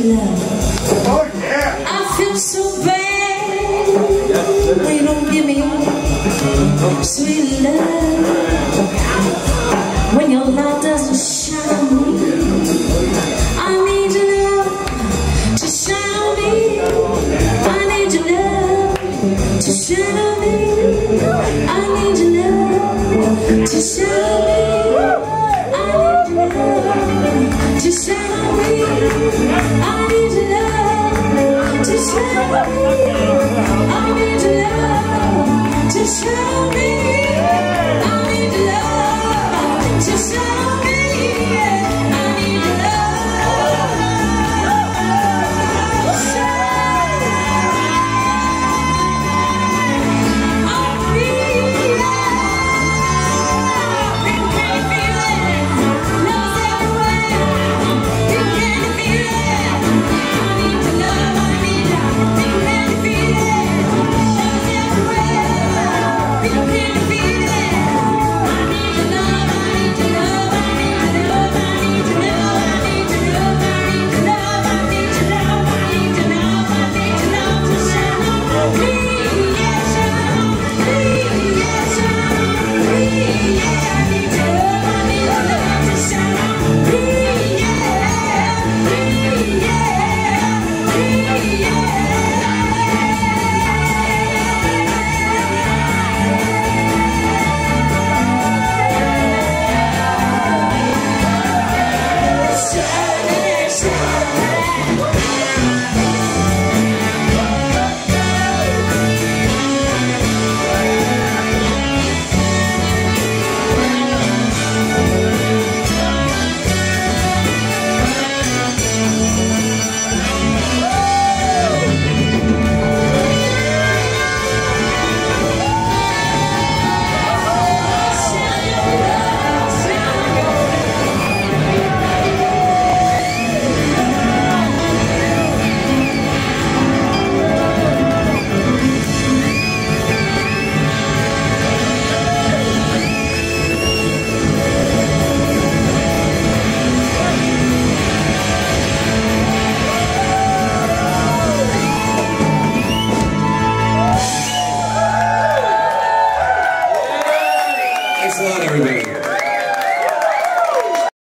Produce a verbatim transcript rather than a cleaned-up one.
love. Oh yeah! I feel so bad when you don't give me sweet love. When your light doesn't shine, I need your love to shine on me. I need your love to shine on me. I need your love to shine on me. I need your love to shine on me. I need your love to shine on me. I need your love to shine on me. I need your love to shine on me. I need your love to shine on me. You can feel it, love's everywhere. You can feel it. I need your love, I need your love. You can feel it, love's everywhere. You can feel it. I need your love, I need your love, I need your love, I need your love, I need your love, I need your love, I need your love, I need your love, I need your love to shine on me. Yeah, shine on me. Yeah, shine on me. Yeah, I need your love, I need your love to shine on me. Yeah, me, yeah, me, yeah. Thanks a lot, everybody.